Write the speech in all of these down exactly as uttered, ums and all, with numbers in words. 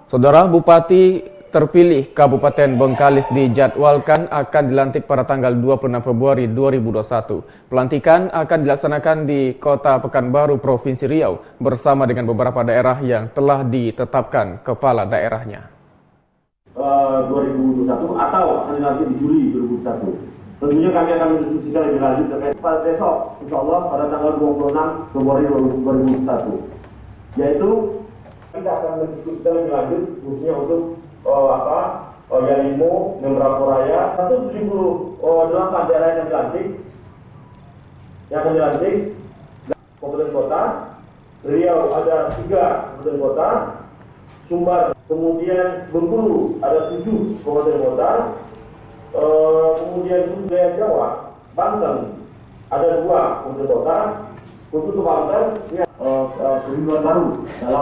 Saudara Bupati terpilih Kabupaten Bengkalis dijadwalkan akan dilantik pada tanggal dua puluh enam Februari dua ribu dua puluh satu. Pelantikan akan dilaksanakan di Kota Pekanbaru, Provinsi Riau bersama dengan beberapa daerah yang telah ditetapkan kepala daerahnya. Uh, dua ribu dua puluh satu atau akan dilantik di Juli dua ribu dua puluh satu. Tentunya kami akan mendiskusikan lebih lanjut terkait pada besok, insya Allah pada tanggal dua puluh enam Februari dua ribu dua puluh satu. Yaitu kita akan mendiskusikan lebih lanjut khususnya untuk uh, apa uh, Yalimo, Membramo Raya, seratus tujuh puluh delapan daerah yang dilantik, yang akan dilantik kabupaten kota. Riau ada tiga kabupaten kota, Sumbar, kemudian Bengkulu ada tujuh kabupaten kota, uh, kemudian wilayah Jawa, Banten ada dua kabupaten kota, khusus Banten ya, uh, uh, kehidupan baru dalam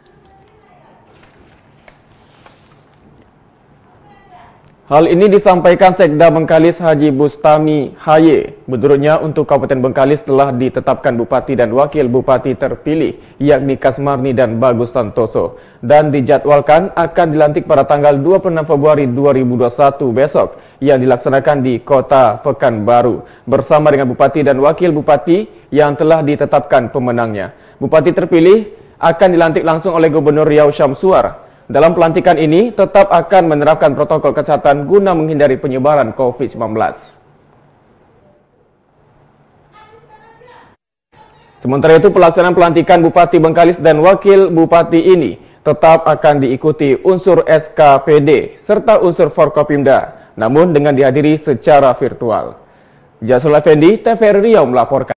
Hal ini disampaikan Sekda Bengkalis Haji Bustami Haye. Menurutnya untuk Kabupaten Bengkalis telah ditetapkan Bupati dan Wakil Bupati terpilih, yakni Kasmarni dan Bagus Santoso, dan dijadwalkan akan dilantik pada tanggal dua puluh enam Februari dua ribu dua puluh satu besok yang dilaksanakan di Kota Pekanbaru bersama dengan Bupati dan Wakil Bupati yang telah ditetapkan pemenangnya. Bupati terpilih akan dilantik langsung oleh Gubernur Riau Syamsuar. Dalam pelantikan ini tetap akan menerapkan protokol kesehatan guna menghindari penyebaran COVID sembilan belas. Sementara itu, pelaksanaan pelantikan Bupati Bengkalis dan Wakil Bupati ini tetap akan diikuti unsur S K P D serta unsur Forkopimda, namun dengan dihadiri secara virtual. Jasul Effendi, T V R Riau melaporkan.